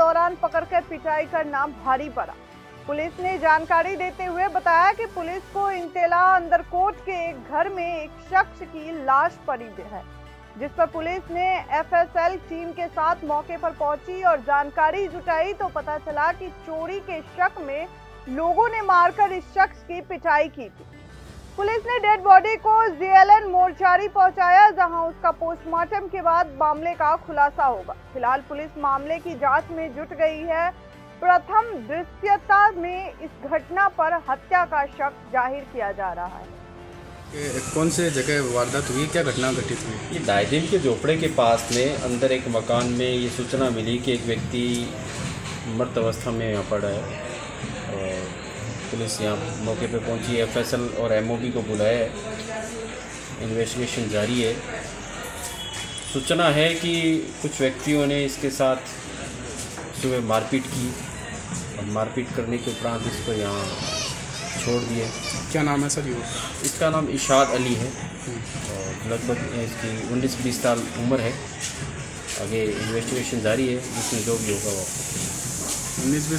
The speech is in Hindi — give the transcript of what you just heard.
दौरान पकड़कर पिटाई करना भारी पड़ा। पुलिस ने जानकारी देते हुए बताया कि पुलिस को इंतेला अंदरकोट के एक घर में एक शख्स की लाश पड़ी है, जिस पर पुलिस ने एफएसएल टीम के साथ मौके पर पहुंची और जानकारी जुटाई तो पता चला कि चोरी के शक में लोगों ने मारकर इस शख्स की पिटाई की थी। पुलिस ने डेड बॉडी को जीएलएन मोर्चारी पहुंचाया, जहां उसका पोस्टमार्टम के बाद मामले का खुलासा होगा। फिलहाल पुलिस मामले की जांच में जुट गई है। प्रथम दृश्यता में इस घटना पर हत्या का शक जाहिर किया जा रहा है। कौन से जगह वारदात हुई, क्या घटना घटित हुई? ये दायदिन के झोपड़े के पास में अंदर एक मकान में ये सूचना मिली कि एक व्यक्ति मृत अवस्था में यहाँ पड़ा है और पुलिस यहाँ मौके पे पहुंची। एफएसएल और एमओबी को बुलाया है, इन्वेस्टिगेशन जारी है। सूचना है कि कुछ व्यक्तियों ने इसके साथ सुबह मारपीट की और मारपीट करने के उपरांत इसको यहाँ छोड़ दिए। क्या नाम है सर? इसका नाम इशाद अली है और लगभग इसकी 19-20 साल उम्र है। आगे इन्वेस्टिगेशन जारी है, जिसमें जो भी होगा वो 19-20